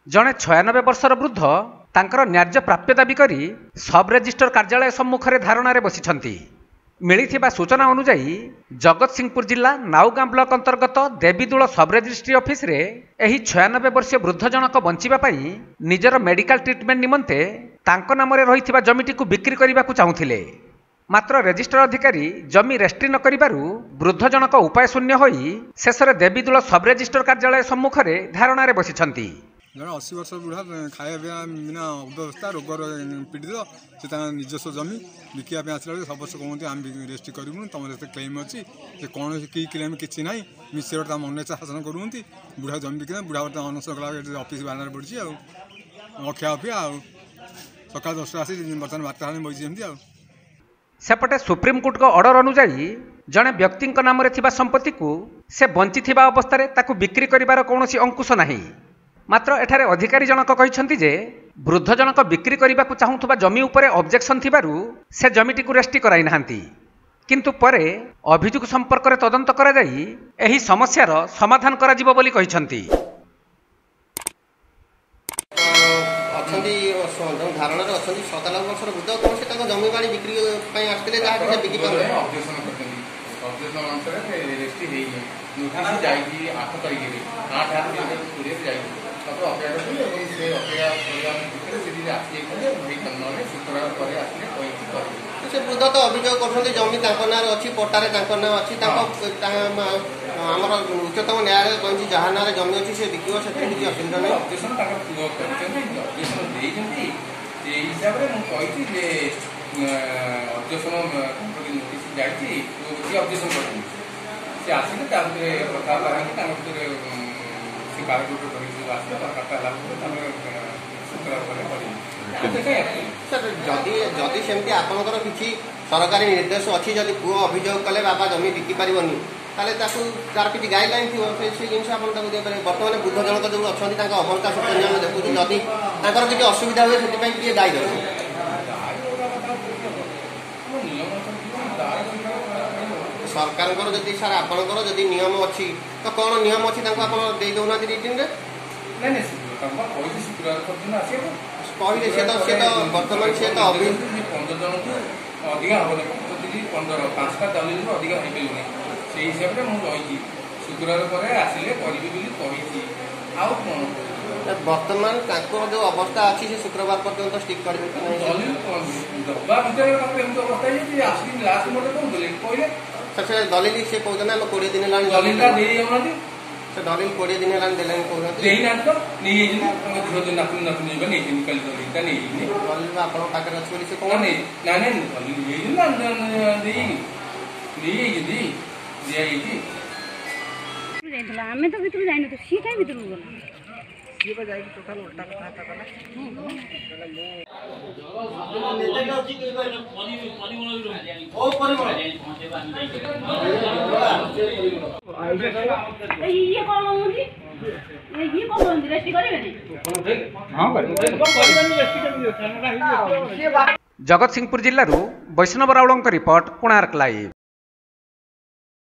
जड़े 96 वर्षर वृद्ध तांकर न्याय्य प्राप्य दाबी करी सब रेजिस्टर कार्यालय सम्मुख में धारणार बसिछंती। मिलिथिबा सूचना अनुसार जगतसिंहपुर जिला नाउगां ब्लॉक अंतर्गत देवीदूल सब रेजिस्ट्री ऑफिस रे एही 96 वर्षीय वृद्ध जनक बंचिबा पई निजर मेडिकल ट्रीटमेंट निमंते तांको नाम रे रहिथिबा जमिटी को बिक्री करने चाहूथिले। मात्र रेजिस्टर अधिकारी जमी रेस्ट्री न करिबारु वृद्ध जनक उपाय शून्य होई शेषरे देवीदूल सब रेजिस्टर कार्यालय सम्मुख में धारणार बसिछंती। जन 80 वर्ष बुढ़ा खाया पिया बिना अव्यवस्था रोगर पीड़ित से निजस्व जमी बिका आसला सब वर्ष कहते आम रेजिस्ट्री करूँ तुम क्लेम अच्छी कौन कि क्लेम किसी ना मिश्र मन इच्छा शासन करुँच बुढ़ा जमी बिक बुढ़ा अनशन कला अफिस् बाहर पड़ी अखिया अफिया सका 10टा आसी बर्तमान 12टा बजी सेपटे सुप्रीमकोर्ट को ऑर्डर अनुसार जड़े व्यक्ति नाम संपत्ति को से बंची अवस्था ताकू बिक्री करिवार कौनसी अंकुश नहीं। मात्र एठारे अधिकारी जनक कहिसंती जे वृद्ध जनक बिक्री करने को चाहूथुबा जमी उपरे ऑब्जेक्शन थिबारु से जमीटी को रेस्ट्री कराई नाहांती। किंतु परे अभियोग संपर्क में तदंत करा जाई एही समस्यार समाधान करा जिवो बोली कहिसंती। धारणा अच्छा 97 वर्षर वृद्ध कौन से जमी बाड़ी बिक्री आसते जहाँ बिकी पारे ऑब्जेक्शन अनुसार रेजिस्ट्री है नोटिस जाइए 8 तारीख में 8 कोड़े जाइए अपेक्षा करी से अपेक्षा शुक्रवार पर आसले से वृद्ध तो अभियोग कर जमी ना अच्छी पट्टारे ना अच्छी आमर उच्चतम न्यायालय कही जहाँ ना जमी अच्छी से बिक से असुविधा नहीं। ऑब्जेक्शन ऑब्जेक्शन देते हिसाब से मुझे ऑब्जेक्शन नोटिस जाइए ऑब्जेक्शन कर आसिले कथा से जदि सेमती आपंकर किसी सरकारी निर्देश अच्छी जब पुओ अभियोग कले बाबा जमी बिकी पारनि तार किसी गाइडलाइन थी से जिन बर्तमान वृद्ध जनक जो अच्छा अवस्था शोचनीय देखुँ जदि किसी असुविधा हुए से किए दायी दे सरकार जदि सार आपंकर जदि नियम अच्छी तो कौन नियम अच्छी दे दौना रिटिन कहले से तो बर्तमान से तो 15 जन को अधिक हम 5टा दलिल अधिक हो पारे से हिसाब से मुझे शुक्रवार पर आसिले करी बर्तमान जो अवस्था अच्छी से शुक्रवार पर्यंत स्टिक कर दलिल से कहते हैं 20 दिन से दलिल 20 दिन आमे तो भितर जाइन तो सी काई भितर गला सी बा जाई टोटल उल्टा कथा कला ये कौन होंगी ये कौन होंगी रेस्टी करेबे नहीं हां करे जगतसिंहपुर जिल्लारू वैष्णव रावळଙ୍କ रिपोर्ट कोणार्क लाइव।